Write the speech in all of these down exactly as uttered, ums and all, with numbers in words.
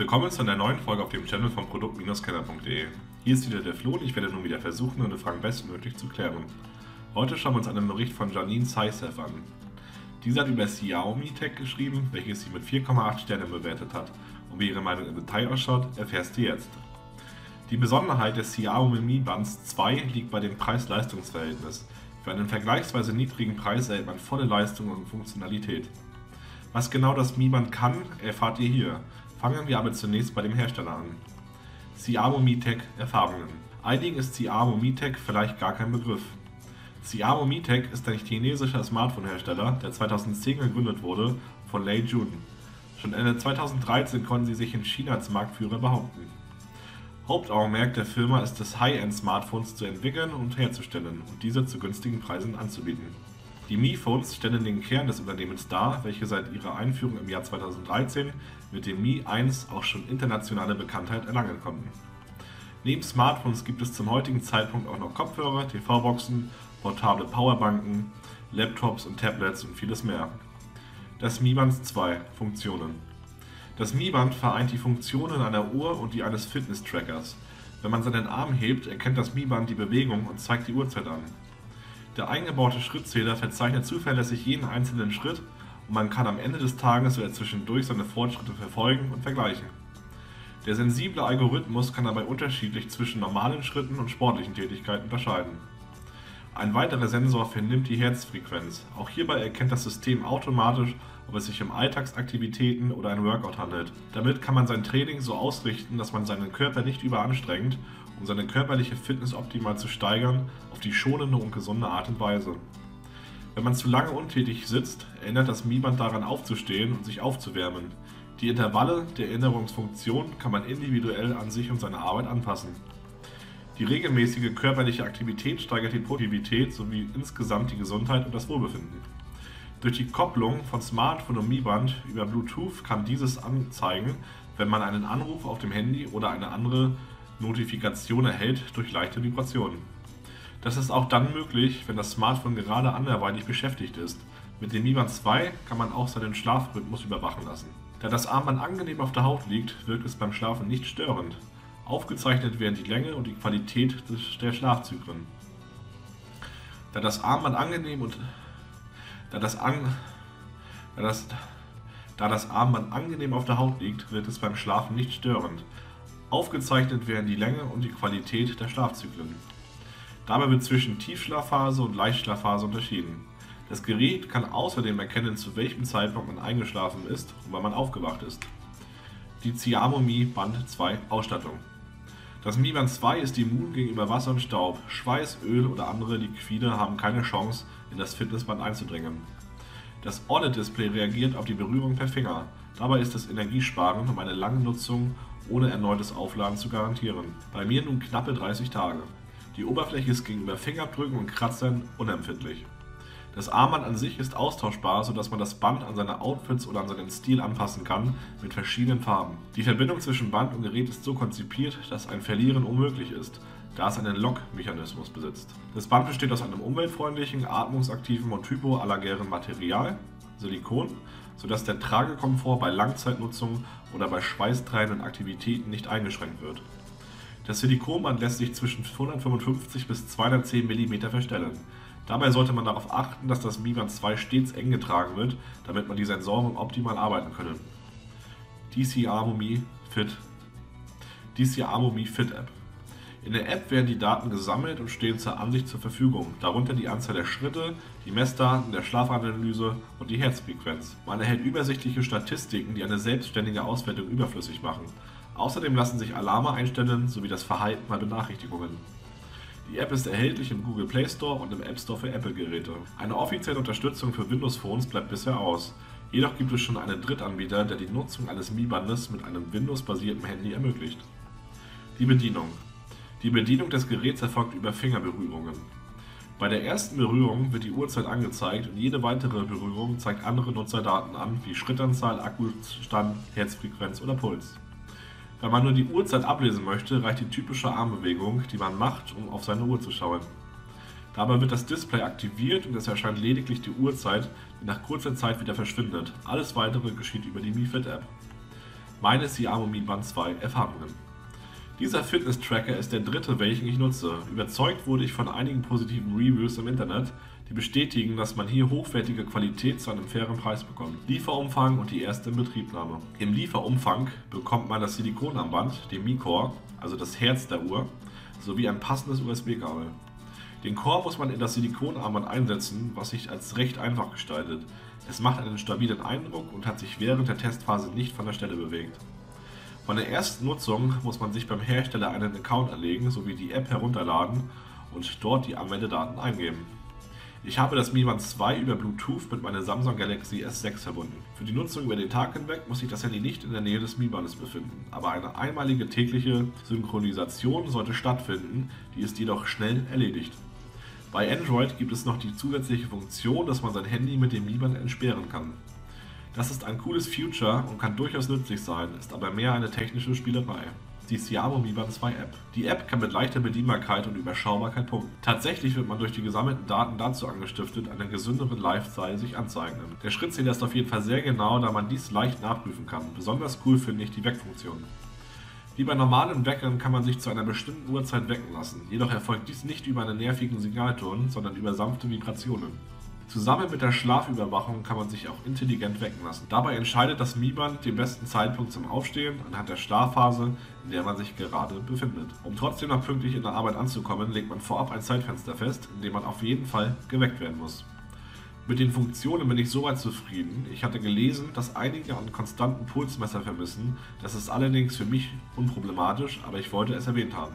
Willkommen zu einer neuen Folge auf dem Channel von produkt Kenner punkt de. Hier ist wieder der Flo und ich werde nun wieder versuchen, eine Frage bestmöglich zu klären. Heute schauen wir uns einen Bericht von Janine Saisev an. Diese hat über Xiaomi Tech geschrieben, welches sie mit vier Komma acht Sternen bewertet hat. Und wie ihre Meinung im Detail ausschaut, erfährst du jetzt. Die Besonderheit des Xiaomi Mi Bands zwei liegt bei dem Preis-Leistungs-Verhältnis. Für einen vergleichsweise niedrigen Preis erhält man volle Leistung und Funktionalität. Was genau das Mi Band kann, erfahrt ihr hier. Fangen wir aber zunächst bei dem Hersteller an. Xiaomi Tech Erfahrungen. Einigen ist Xiaomi Tech vielleicht gar kein Begriff. Xiaomi Tech ist ein chinesischer Smartphone-Hersteller, der zweitausendzehn gegründet wurde von Lei Jun. Schon Ende zweitausenddreizehn konnten sie sich in China als Marktführer behaupten. Hauptaugenmerk der Firma ist es, High-End-Smartphones zu entwickeln und herzustellen und diese zu günstigen Preisen anzubieten. Die Mi Phones stellen den Kern des Unternehmens dar, welche seit ihrer Einführung im Jahr zweitausenddreizehn mit dem Mi eins auch schon internationale Bekanntheit erlangen konnten. Neben Smartphones gibt es zum heutigen Zeitpunkt auch noch Kopfhörer, T V-Boxen, portable Powerbanken, Laptops und Tablets und vieles mehr. Das Mi Band zwei Funktionen. Das Mi Band vereint die Funktionen einer Uhr und die eines Fitness-Trackers. Wenn man seinen Arm hebt, erkennt das Mi Band die Bewegung und zeigt die Uhrzeit an. Der eingebaute Schrittzähler verzeichnet zuverlässig jeden einzelnen Schritt und man kann am Ende des Tages oder zwischendurch seine Fortschritte verfolgen und vergleichen. Der sensible Algorithmus kann dabei unterschiedlich zwischen normalen Schritten und sportlichen Tätigkeiten unterscheiden. Ein weiterer Sensor vernimmt die Herzfrequenz. Auch hierbei erkennt das System automatisch, ob es sich um Alltagsaktivitäten oder ein Workout handelt. Damit kann man sein Training so ausrichten, dass man seinen Körper nicht überanstrengt, um seine körperliche Fitness optimal zu steigern, auf die schonende und gesunde Art und Weise. Wenn man zu lange untätig sitzt, erinnert das Mi Band daran aufzustehen und sich aufzuwärmen. Die Intervalle der Erinnerungsfunktion kann man individuell an sich und seine Arbeit anpassen. Die regelmäßige körperliche Aktivität steigert die Produktivität sowie insgesamt die Gesundheit und das Wohlbefinden. Durch die Kopplung von Smartphone und Mi Band über Bluetooth kann dieses anzeigen, wenn man einen Anruf auf dem Handy oder eine andere Notifikation erhält durch leichte Vibrationen. Das ist auch dann möglich, wenn das Smartphone gerade anderweitig beschäftigt ist. Mit dem Mi Band zwei kann man auch seinen Schlafrhythmus überwachen lassen. Da das Armband angenehm auf der Haut liegt, wirkt es beim Schlafen nicht störend. Aufgezeichnet werden die Länge und die Qualität der Schlafzyklen. Da das Armband angenehm und da das, an, da, das, da das Armband angenehm auf der Haut liegt, wird es beim Schlafen nicht störend. Aufgezeichnet werden die Länge und die Qualität der Schlafzyklen. Dabei wird zwischen Tiefschlafphase und Leichtschlafphase unterschieden. Das Gerät kann außerdem erkennen, zu welchem Zeitpunkt man eingeschlafen ist und wann man aufgewacht ist. Die Xiaomi Band zwei Ausstattung. Das Mi Band zwei ist immun gegenüber Wasser und Staub. Schweiß, Öl oder andere Liquide haben keine Chance, in das Fitnessband einzudringen. Das O L E D-Display reagiert auf die Berührung per Finger. Dabei ist es energiesparend, um eine lange Nutzung ohne erneutes Aufladen zu garantieren. Bei mir nun knappe dreißig Tage. Die Oberfläche ist gegenüber Fingerabdrücken und Kratzern unempfindlich. Das Armband an sich ist austauschbar, sodass man das Band an seine Outfits oder an seinen Stil anpassen kann mit verschiedenen Farben. Die Verbindung zwischen Band und Gerät ist so konzipiert, dass ein Verlieren unmöglich ist, da es einen Lock-Mechanismus besitzt. Das Band besteht aus einem umweltfreundlichen, atmungsaktiven und hypoallergären Material, Silikon, sodass der Tragekomfort bei Langzeitnutzung oder bei schweißtreibenden Aktivitäten nicht eingeschränkt wird. Das Silikonband lässt sich zwischen hundertfünfundfünfzig bis zweihundertzehn Millimeter verstellen. Dabei sollte man darauf achten, dass das Mi Band zwei stets eng getragen wird, damit man die Sensoren optimal arbeiten können. Die Xiaomi Fit, die Xiaomi Fit App. In der App werden die Daten gesammelt und stehen zur Ansicht zur Verfügung, darunter die Anzahl der Schritte, die Messdaten der Schlafanalyse und die Herzfrequenz. Man erhält übersichtliche Statistiken, die eine selbstständige Auswertung überflüssig machen. Außerdem lassen sich Alarme einstellen sowie das Verhalten bei Benachrichtigungen. Die App ist erhältlich im Google Play Store und im App Store für Apple-Geräte. Eine offizielle Unterstützung für Windows Phones bleibt bisher aus. Jedoch gibt es schon einen Drittanbieter, der die Nutzung eines Mi Bandes mit einem Windows-basierten Handy ermöglicht. Die Bedienung. Die Bedienung des Geräts erfolgt über Fingerberührungen. Bei der ersten Berührung wird die Uhrzeit angezeigt und jede weitere Berührung zeigt andere Nutzerdaten an, wie Schrittanzahl, Akkustand, Herzfrequenz oder Puls. Wenn man nur die Uhrzeit ablesen möchte, reicht die typische Armbewegung, die man macht, um auf seine Uhr zu schauen. Dabei wird das Display aktiviert und es erscheint lediglich die Uhrzeit, die nach kurzer Zeit wieder verschwindet. Alles weitere geschieht über die Mi Fit App. Meine Seamo Mi Band zwei Erfahrungen. Dieser Fitness-Tracker ist der dritte, welchen ich nutze. Überzeugt wurde ich von einigen positiven Reviews im Internet, die bestätigen, dass man hier hochwertige Qualität zu einem fairen Preis bekommt. Lieferumfang und die erste Inbetriebnahme. Im Lieferumfang bekommt man das Silikonarmband, den Mi Core, also das Herz der Uhr, sowie ein passendes U S B-Kabel. Den Core muss man in das Silikonarmband einsetzen, was sich als recht einfach gestaltet. Es macht einen stabilen Eindruck und hat sich während der Testphase nicht von der Stelle bewegt. Von der ersten Nutzung muss man sich beim Hersteller einen Account anlegen sowie die App herunterladen und dort die Anmeldedaten eingeben. Ich habe das Mi Band zwei über Bluetooth mit meiner Samsung Galaxy S sechs verbunden. Für die Nutzung über den Tag hinweg muss sich das Handy nicht in der Nähe des Mi Bandes befinden, aber eine einmalige tägliche Synchronisation sollte stattfinden, die ist jedoch schnell erledigt. Bei Android gibt es noch die zusätzliche Funktion, dass man sein Handy mit dem Mi Band entsperren kann. Das ist ein cooles Feature und kann durchaus nützlich sein, ist aber mehr eine technische Spielerei. Die Seamo Mi Band zwei App. Die App kann mit leichter Bedienbarkeit und Überschaubarkeit punkten. Tatsächlich wird man durch die gesammelten Daten dazu angestiftet, einen gesünderen Lifestyle sich anzueignen. Der Schrittzähler ist auf jeden Fall sehr genau, da man dies leicht nachprüfen kann. Besonders cool finde ich die Weckfunktion. Wie bei normalen Weckern kann man sich zu einer bestimmten Uhrzeit wecken lassen, jedoch erfolgt dies nicht über einen nervigen Signalton, sondern über sanfte Vibrationen. Zusammen mit der Schlafüberwachung kann man sich auch intelligent wecken lassen. Dabei entscheidet das Mi Band den besten Zeitpunkt zum Aufstehen anhand der Schlafphase, in der man sich gerade befindet. Um trotzdem noch pünktlich in der Arbeit anzukommen, legt man vorab ein Zeitfenster fest, in dem man auf jeden Fall geweckt werden muss. Mit den Funktionen bin ich soweit zufrieden. Ich hatte gelesen, dass einige einen konstanten Pulsmesser vermissen. Das ist allerdings für mich unproblematisch, aber ich wollte es erwähnt haben.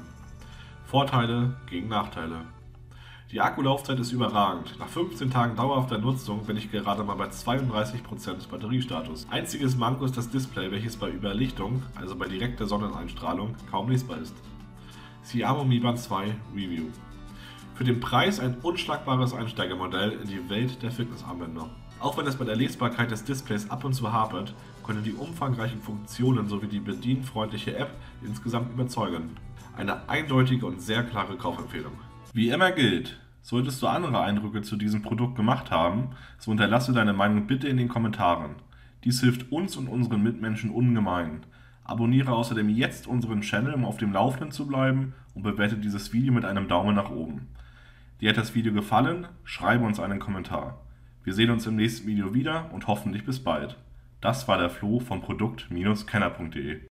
Vorteile gegen Nachteile. Die Akkulaufzeit ist überragend. Nach fünfzehn Tagen dauerhafter Nutzung bin ich gerade mal bei zweiunddreißig Prozent Batteriestatus. Einziges Manko ist das Display, welches bei Überlichtung, also bei direkter Sonneneinstrahlung, kaum lesbar ist. Seamo Mi Band zwei Review. Für den Preis ein unschlagbares Einsteigermodell in die Welt der Fitnessarmbänder. Auch wenn es bei der Lesbarkeit des Displays ab und zu hapert, können die umfangreichen Funktionen sowie die bedienfreundliche App insgesamt überzeugen. Eine eindeutige und sehr klare Kaufempfehlung. Wie immer gilt, solltest du andere Eindrücke zu diesem Produkt gemacht haben, so hinterlasse deine Meinung bitte in den Kommentaren. Dies hilft uns und unseren Mitmenschen ungemein. Abonniere außerdem jetzt unseren Channel, um auf dem Laufenden zu bleiben, und bewerte dieses Video mit einem Daumen nach oben. Dir hat das Video gefallen? Schreibe uns einen Kommentar. Wir sehen uns im nächsten Video wieder und hoffentlich bis bald. Das war der Flo von Produkt Bindestrich kenner punkt de.